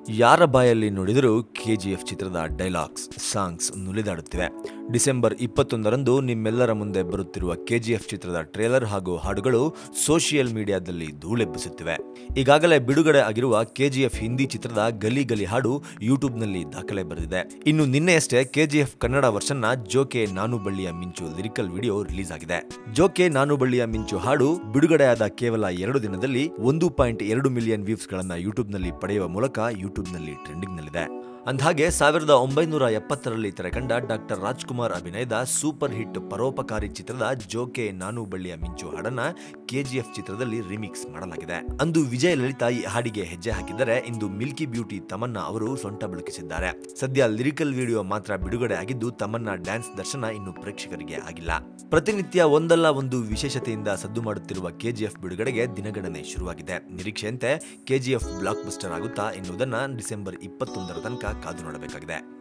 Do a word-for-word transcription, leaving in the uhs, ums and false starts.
ಯಾರ ಬಾಯಲ್ಲಿ ನೋಡಿದರೂ ಕೆಜಿಎಫ್ ಚಿತ್ರದ ಡೈಲಾಗ್ಸ್ ಸಾಂಗ್ಸ್ ನುಲಿದಾಡುತ್ತಿವೆ. ಡಿಸೆಂಬರ್ ಇಪ್ಪತ್ತೊಂದರಂದು ನಿಮ್ಮೆಲ್ಲರ ಮುಂದೆ ಬರುತ್ತಿರುವ ಕೆಜಿಎಫ್ ಚಿತ್ರದ ಟ್ರೇಲರ್ ಹಾಗೂ ಹಾಡುಗಳು ಸೋಷಿಯಲ್ ಮೀಡಿಯಾದಲ್ಲಿ ಧೂಳೆಬ್ಬಿಸುತ್ತಿವೆ. ಈಗಾಗಲೇ ಬಿಡುಗಡೆ ಆಗಿರುವ ಕೆಜಿಎಫ್ ಹಿಂದಿ ಚಿತ್ರದ ಗಲಿ ಗಲಿ ಹಾಡು ಯೂಟ್ಯೂಬ್ನಲ್ಲಿ ದಾಖಲೆ ಬರೆದಿದೆ. ಇನ್ನು ನಿನ್ನೆಯಷ್ಟೇ ಕೆಜಿಎಫ್ ಕನ್ನಡ ವರ್ಷನ್ನ ಜೋಕೆ ನಾನು ಬಳ್ಳಿಯ ಮಿಂಚು ಲಿರಿಕಲ್ ವಿಡಿಯೋ ರಿಲೀಸ್ ಆಗಿದೆ. ಜೋಕೆ ನಾನು ಬಳ್ಳಿಯ ಮಿಂಚು ಹಾಡು ಬಿಡುಗಡೆಯಾದ ಕೇವಲ ಎರಡು ದಿನದಲ್ಲಿ ಒಂದು ಪಾಯಿಂಟ್ ಎರಡು ಮಿಲಿಯನ್ ವ್ಯೂಸ್ ಗಳನ್ನ ಯೂಟ್ಯೂಬ್ನಲ್ಲಿ ಪಡೆಯುವ ಮೂಲಕ ಯೂಟ್ಯೂಬ್ನಲ್ಲಿ ಟ್ರೆಂಡಿಂಗ್ ನಲ್ಲಿದೆ. ಅಂದಹಾಗೆ ಸಾವಿರದ ಒಂಬೈನೂರ ಎಪ್ಪತ್ತರಲ್ಲಿ ತೆರೆಕಂಡ ಡಾಕ್ಟರ್ ರಾಜ್ಕುಮಾರ್ ಅಭಿನಯದ ಸೂಪರ್ ಹಿಟ್ ಪರೋಪಕಾರಿ ಚಿತ್ರದ ಜೋಕೆ ನಾನು ಬಳ್ಳಿಯ ಮಿಂಚು ಹಾಡನ್ನ ಕೆಜಿಎಫ್ ಚಿತ್ರದಲ್ಲಿ ರಿಮಿಕ್ಸ್ ಮಾಡಲಾಗಿದೆ. ಅಂದು ವಿಜಯ ಲಲಿತಾ ಈ ಹಾಡಿಗೆ ಹೆಜ್ಜೆ ಹಾಕಿದ್ದರೆ ಇಂದು ಮಿಲ್ಕಿ ಬ್ಯೂಟಿ ತಮನ್ನಾ ಅವರು ಸೊಂಟ ಬೆಳಕಿಸಿದ್ದಾರೆ. ಸದ್ಯ ಲಿರಿಕಲ್ ವಿಡಿಯೋ ಮಾತ್ರ ಬಿಡುಗಡೆ ಆಗಿದ್ದು ತಮನ್ನಾ ಡ್ಯಾನ್ಸ್ ದರ್ಶನ ಇನ್ನು ಪ್ರೇಕ್ಷಕರಿಗೆ ಆಗಿಲ್ಲ. ಪ್ರತಿನಿತ್ಯ ಒಂದಲ್ಲ ಒಂದು ವಿಶೇಷತೆಯಿಂದ ಸದ್ದು ಮಾಡುತ್ತಿರುವ ಕೆಜಿಎಫ್ ಬಿಡುಗಡೆಗೆ ದಿನಗಣನೆ ಶುರುವಾಗಿದೆ. ನಿರೀಕ್ಷೆಯಂತೆ ಕೆಜಿಎಫ್ ಬ್ಲಾಕ್ ಬಸ್ಟರ್ ಆಗುತ್ತಾ ಎನ್ನುವುದನ್ನ ಡಿಸೆಂಬರ್ ಇಪ್ಪತ್ತೊಂದರ ತನಕ ಕಾದು ನೋಡಬೇಕಾಗಿದೆ.